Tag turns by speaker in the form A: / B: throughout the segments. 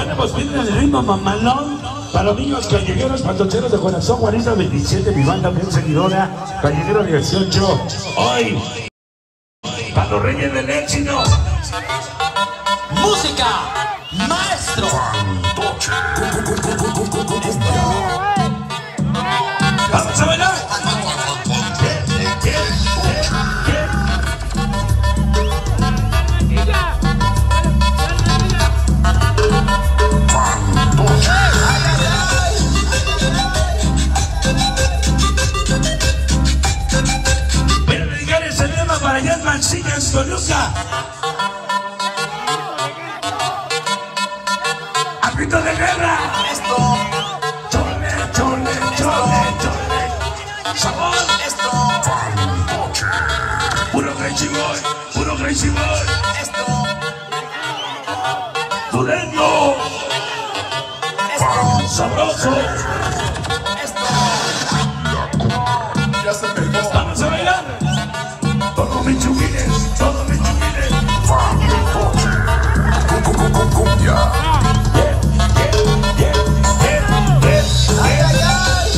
A: Ponemos bien el ritmo mamalón para los niños callejeros, pantocheros de corazón. Juanita 27, mi banda bien seguidora. Callejero 18. Hoy, para los reyes del éxito.
B: Música, maestro.
A: Vamos a bailar. Pero dedicar ese tema para allá en Mancillas, Toluca. ¡Grito de guerra!
B: Esto,
A: ¡Chole, chole, chole, chole! ¡Sabor!
B: esto,
A: ¡Puro crazy boy! ¡Puro crazy boy!
B: esto,
A: ¡Dureño!
B: esto,
A: ¡Sabroso!
B: esto.
C: Ya se pegó.
A: ¡Vamos a bailar! ¡Todos mis chumines! ¡Todos mis chumines!
C: Cumbia.
B: Ay, ay, ay.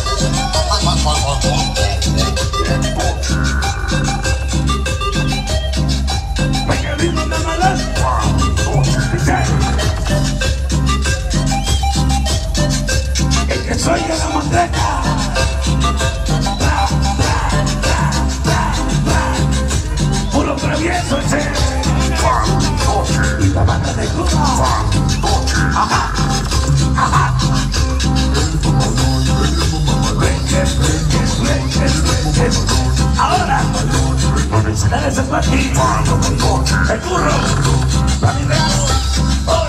A: ¡Venga el ritmo de malas! ¡El que soy de la montaña! ¡Puro travieso ese! ¡Y la banda de Cuba! ¡Ajá! ¡Ajá! Ahora, felicidades es para ti, el burro, para mi real, hoy,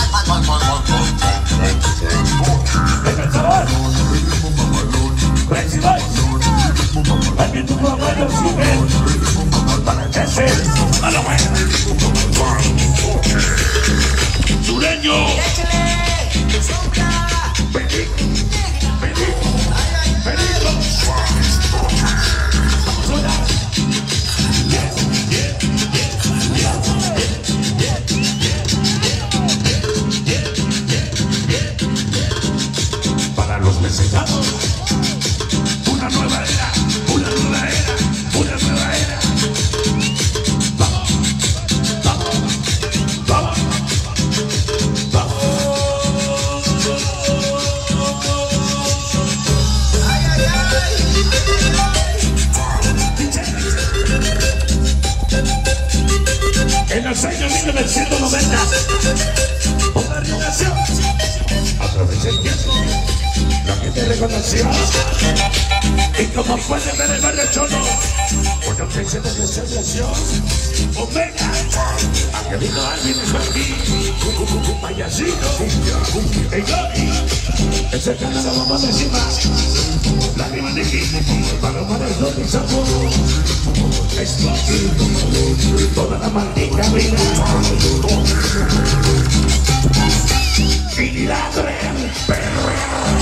A: venga el sabor, Crazy Boys, también tu abuelo sube, para que se, a la buena, sureño, para los mesegados, una nueva era, una nueva era, una nueva era. Vamos, vamos, vamos, vamos.
B: Ay, ay, ay.
A: En los años 1990, una relación, a través del tiempo, la gente reconoció. Y como pueden ver el barrio Cholo, por lo que se de celebración, Omega, Angelino Alvin es aquí, Payasito, el Gogi, ese que la bomba de encima, la rima de aquí, paloma del rock y sabor, Spotty, toda la maldita vida, y la perro.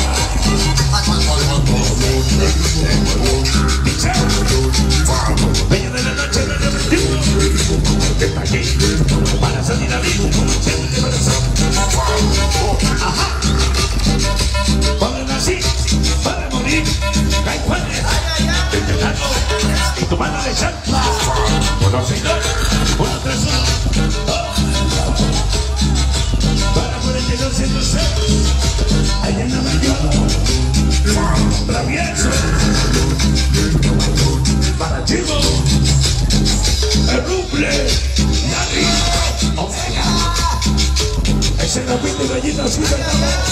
A: Bella de la noche me divertimos. Está aquí para salir a vivo. Siempre corazón. Ajá. Ponen así para morir. Caifanes. Desde el lago. Y tu mano de chancla. 1, 6, 2, 1, 3, 1. Para 42, 106. Allá en Nueva York. Travieso. Para Chivo, el Ruble, Larry, Omega, ese rapito de gallina así de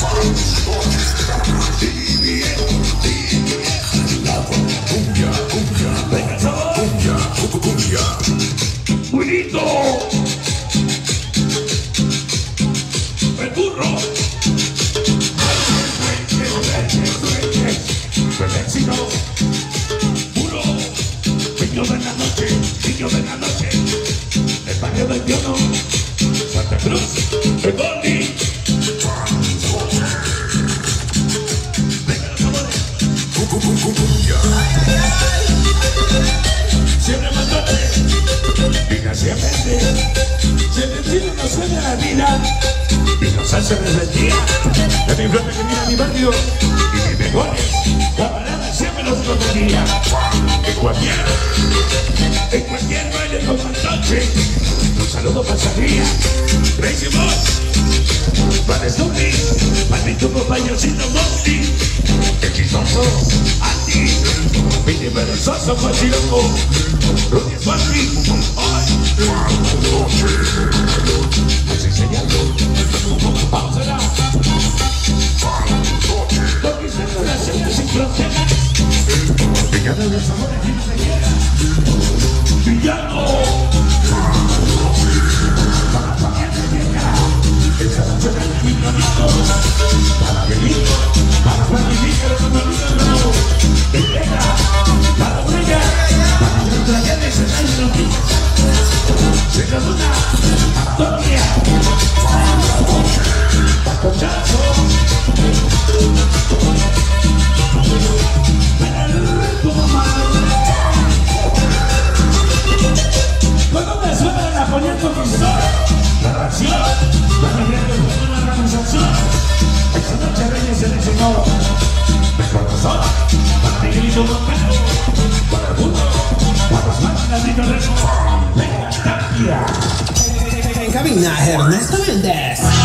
A: cumbia, cumbia, venga el sabor, cumbia, cumbia, Wilito, el burro, el éxito, puro, niño de la noche, niño de la noche, el barrio del Piono, Santa Cruz, el Goldie. Venga los sabores. Siempre mandote, financieramente, se decide no suena la vida y nos hace se reflejía de mi frente que mira mi barrio y mis mejores camaradas siempre los protegía. En cualquier baile con fantoche, un saludo pasaría. Crazy Boss, para Snoopy, para mi tubo payasito Monty, el chistoso Andy, mi perezoso cochiloco, Rudy Swanty, pues enseñando, vamos a dar, conquistando las señas sin fronteras, villano de los amores y no se quiera, villano, para que te llega, esa noche del milionito, para Belito, para Juan y Miguel, no, entrega, para Brilla, para nuestra gente se da el noquillo, se da una Antonia, para Conchazo, para el mamá. Cuando me suena la poniendo conquistor, la reacción, la reunión de una organización, esa noche Reyes se le enseñó, de corazón, para Miguelito Montero, para el mundo, para los máquinas de Torreno, venga Tapia.
D: En cabina, Ernesto Méndez.